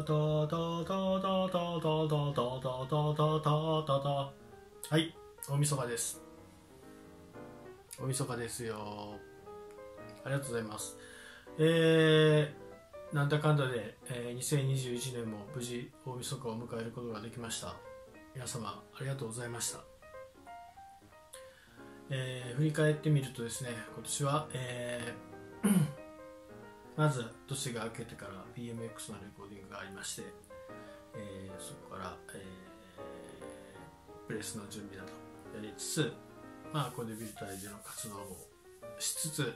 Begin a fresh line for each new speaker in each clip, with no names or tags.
はい、大晦日です。大晦日ですよ。ありがとうございます。なんだかんだで、2021年も無事大晦日を迎えることができました。皆様ありがとうございました。振り返ってみるとですね、今年は、まず年が明けてから BMX のレコーディングがありまして、そこから、プレスの準備などやりつつ、コデビル隊での活動をしつつ、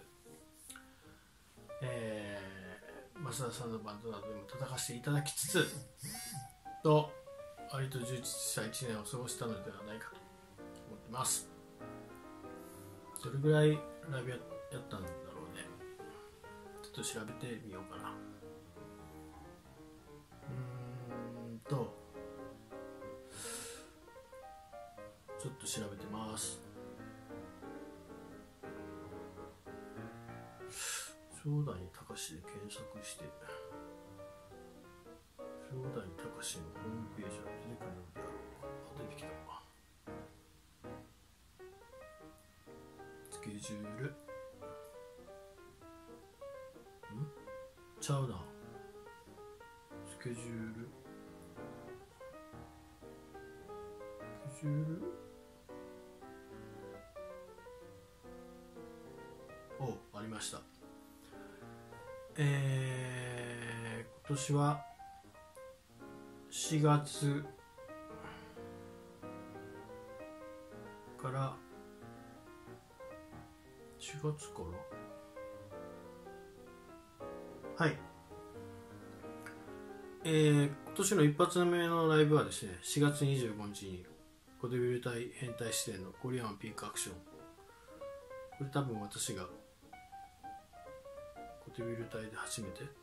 増田さんのバンドなどでも叩かせていただきつつと、割と充実した1年を過ごしたのではないかと思ってます。どれぐらいライブやったんだろうね。ちょっと調べてみようかな。ちょっと調べてます。正代隆で検索して、正代隆のホームページは出てくるのであろうか。出てきたわ。スケジュールちゃうな。スケジュールありました。今年は4月からはい、今年の一発目のライブはですね、4月25日にコデビル隊変態視点のコリアンピークアクション。これ多分私がコデビル隊で初めて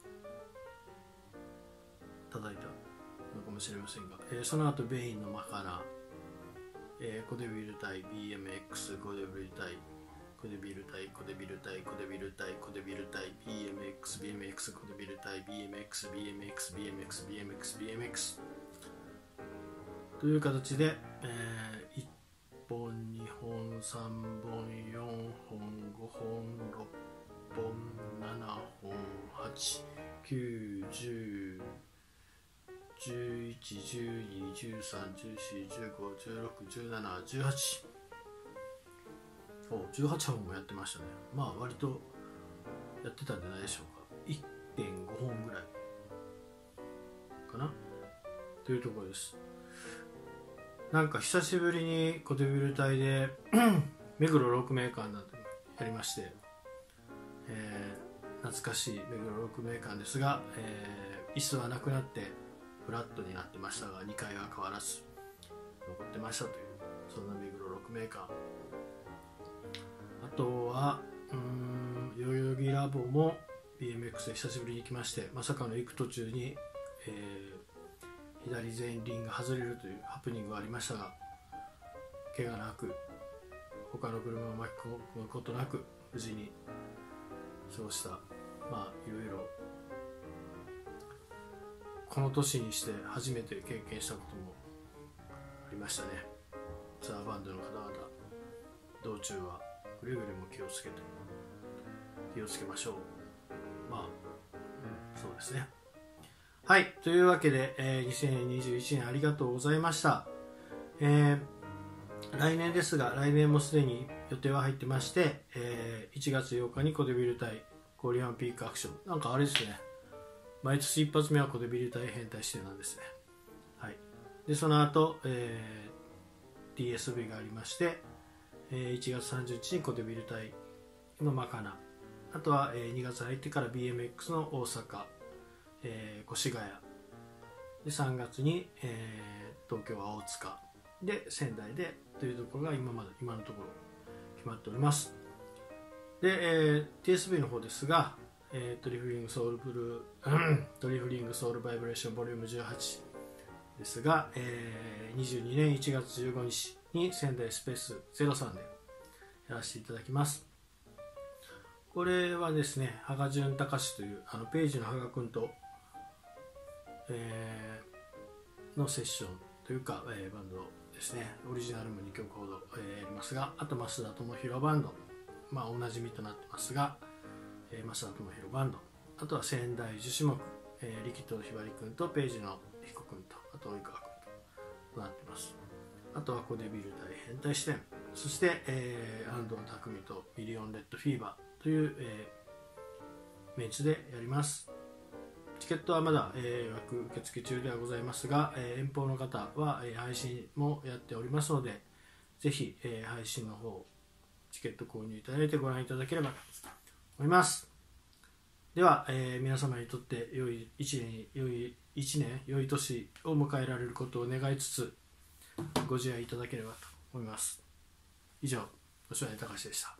叩いたのかもしれませんが、その後ベインのマカナ、コデビル隊 BMX コデビル隊コデビル隊コデビル隊コデビル隊コデビル隊 BMX コデビル隊 BMX という形で、1本2本3本4本5本6本7本8 9 10 11 12 13 14 15 16 17 18 18本もやってましたね。割とやってたんじゃないでしょうか。 1.5 本ぐらいかなというところです。なんか久しぶりにコデビル隊で目黒6名館などやりまして、懐かしい目黒6名館ですが、椅子はなくなってフラットになってましたが、2階は変わらず残ってましたという、そんな目黒6名館。あとは代々木ラボも BMX で久しぶりに行きまして、まさかの行く途中に、左前輪が外れるというハプニングがありましたが、怪我なく他の車を巻き込むことなく無事に過ごした。いろいろこの年にして初めて経験したこともありましたね。ツアーバンドの方々、道中はくれぐれも気をつけましょう。そうですね。はい、というわけで、2021年ありがとうございました。来年ですが、来年もすでに予定は入ってまして、1月8日にコデビル隊コリアンピークアクション。なんかあれですね、毎年一発目はコデビル隊変態視点なんですね。はい。で、その後、TSV がありまして、1月30日にコデビル隊のマカナ、あとは、2月入ってから BMX の大阪、越谷で、3月に、東京は大塚で、仙台でというところが今のところ決まっております。で、TSV の方ですが、トリフリングソウルバイブレーションボリューム18ですが、22年1月15日に仙台スペース03でやらせていただきます。これはですね、羽賀潤隆というページの羽賀君と、 のセッションというか、バンドですね。オリジナルも2曲ほど、やりますが、あと増田智弘バンド、おなじみとなってますが、増田智弘バンド、あとは仙台樹脂木、力藤ひばりくんとページの彦くんと、あと及川くんとなってます。あとはコデビル大変態視点、そして、安藤匠とミリオンレッドフィーバーという、メンツでやります。チケットはまだ、予約受付中ではございますが、遠方の方は、配信もやっておりますので、ぜひ、配信の方チケット購入いただいてご覧いただければと思います。では、皆様にとって良い1年良い年を迎えられることを願いつつご自愛いただければと思います。以上、吉原隆でした。